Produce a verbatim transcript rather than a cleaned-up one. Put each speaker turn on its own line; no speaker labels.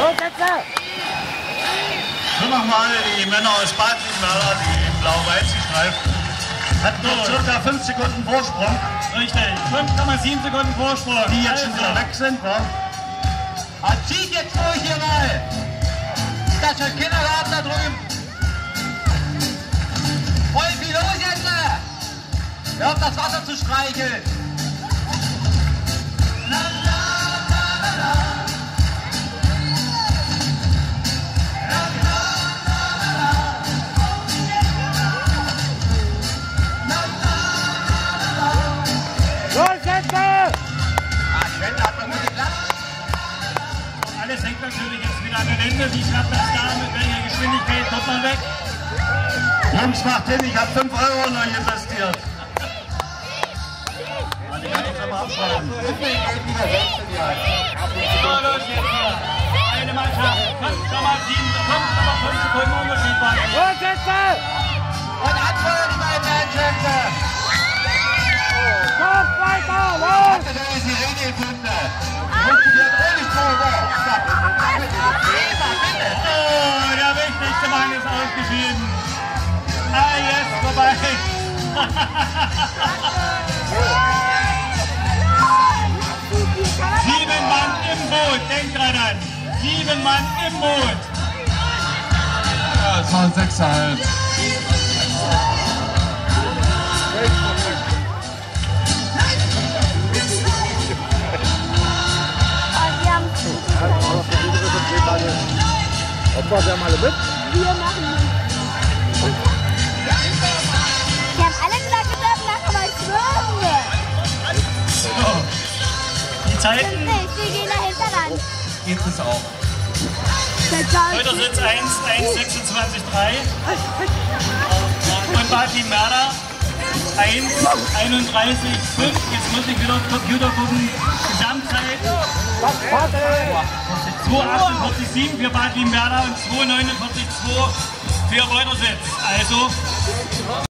So nochmal die Männer aus Bad Liebenwerda, die blau-weiß gestreiften, hatten noch circa fünf Sekunden Vorsprung.
Richtig, fünf Komma sieben Sekunden Vorsprung.
Die jetzt schon wieder weg sind, wa?
Ah, zieht jetzt durch hier mal! Ist das schon Kindergarten da drüben? Voll viel los jetzt! Hör auf das Wasser zu streicheln!
Alles hängt natürlich jetzt wieder an der Wende. Wie klappt das da? Mit welcher Geschwindigkeit kommt man weg?
Jungs, macht hin, ich habe fünf Euro in euch investiert. Ja, die kann ich aber abschreiben.
So, los jetzt hier. Eine Mannschaft, fünf Komma sieben, fünf Komma fünf Sekunden Unterschied war.
Und anfeuern die beiden Mannschaften!
Kommt weiter, los!
Habt ihr denn die Sirene gefunden? Funktioniert auch nicht so.
Oh, der wichtigste Mann ist ausgeschieden. Ah, jetzt vorbei. Sieben Mann im Boot, denkt dran an. Sieben Mann im Boot.
Ja, es waren Sechser halt.
Ob wir mal mit?
Wir machen mit. Die haben alle gesagt, wir dürfen nachher mal schwimmen.
So. Die Zeiten?
Stimmt nicht, wir gehen dahinter ran.
Geht es auch.
Heute sind es eins sechsundzwanzig drei. Und Bad Liebenwerda eins einunddreißig fünf. Jetzt muss ich wieder auf den Computer gucken. Gesamtzeit zwei achtundvierzig sieben für Bad Liebenwerda und zwei neunundvierzig zwei für Reutersitz. Also